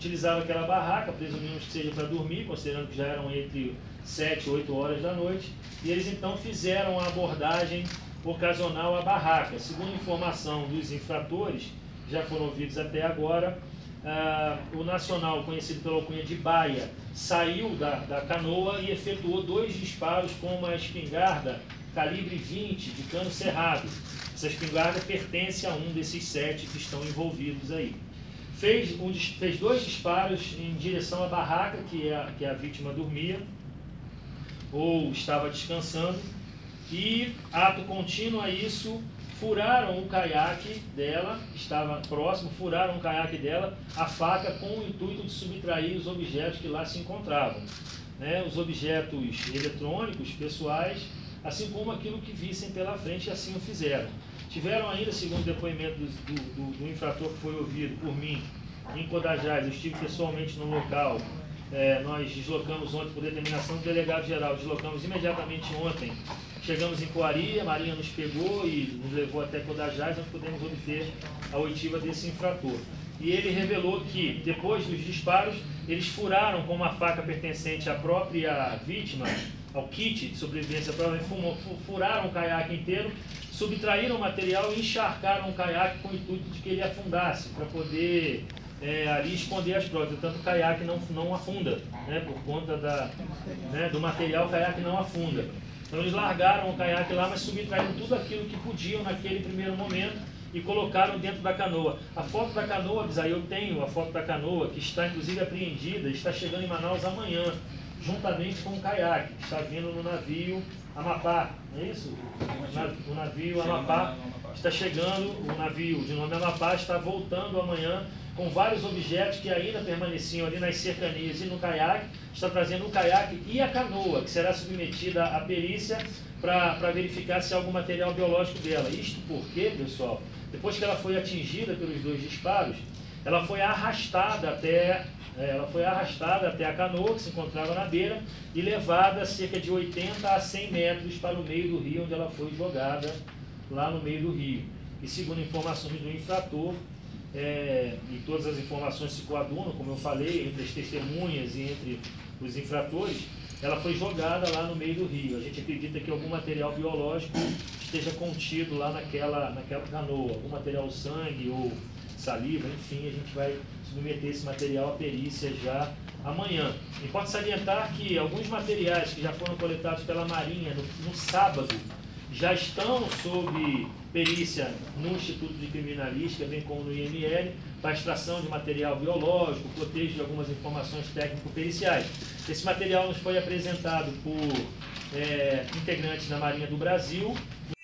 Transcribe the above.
utilizava aquela barraca, presumimos que seja para dormir, considerando que já eram entre 7 e 8 horas da noite, e eles então fizeram a abordagem ocasional à barraca. Segundo informação dos infratores, que já foram ouvidos até agora, o nacional, conhecido pela alcunha de Baia, saiu da canoa e efetuou 2 disparos com uma espingarda calibre 20 de cano cerrado. Essa espingarda pertence a um desses 7 que estão envolvidos aí. Fez 2 disparos em direção à barraca que a vítima dormia ou estava descansando, e, ato contínuo a isso, furaram o caiaque dela, que estava próximo, furaram o caiaque dela, a faca, com o intuito de subtrair os objetos que lá se encontravam, né? Os objetos eletrônicos, pessoais, assim como aquilo que vissem pela frente, e assim o fizeram. Tiveram ainda, segundo o depoimento do infrator que foi ouvido por mim, em Codajás, eu estive pessoalmente no local, nós deslocamos ontem, por determinação do delegado-geral, deslocamos imediatamente ontem, chegamos em Coari, a Marinha nos pegou e nos levou até Codajás, nós pudemos obter a oitiva desse infrator. E ele revelou que, depois dos disparos, eles furaram com uma faca pertencente à própria vítima, ao kit de sobrevivência, furaram o caiaque inteiro, subtraíram o material e encharcaram o caiaque com o intuito de que ele afundasse, para poder ali esconder as provas. Portanto, o caiaque não afunda, né, por conta do material, o caiaque não afunda. Então eles largaram o caiaque lá, mas subtraíram tudo aquilo que podiam naquele primeiro momento e colocaram dentro da canoa. A foto da canoa, Bisaí, eu tenho a foto da canoa, que está inclusive apreendida, está chegando em Manaus amanhã, juntamente com o caiaque, que está vindo no navio Amapá, não é isso? O navio Amapá está chegando, o navio de nome Amapá está voltando amanhã, com vários objetos que ainda permaneciam ali nas cercanias e no caiaque, está trazendo o caiaque e a canoa, que será submetida à perícia para verificar se há algum material biológico dela. Isto porque, pessoal, depois que ela foi atingida pelos 2 disparos, ela foi arrastada até a canoa, que se encontrava na beira, e levada a cerca de 80 a 100 metros para o meio do rio, onde ela foi jogada lá no meio do rio. E segundo informações do infrator, e todas as informações se coadunam, como eu falei, entre as testemunhas e entre os infratores, ela foi jogada lá no meio do rio. A gente acredita que algum material biológico esteja contido lá naquela canoa, algum material sangue ou saliva, enfim, a gente vai submeter esse material à perícia já amanhã. Importa salientar que alguns materiais que já foram coletados pela Marinha no sábado já estão sob perícia no Instituto de Criminalística, bem como no IML, para extração de material biológico, cotejo de algumas informações técnico-periciais. Esse material nos foi apresentado por integrantes da Marinha do Brasil,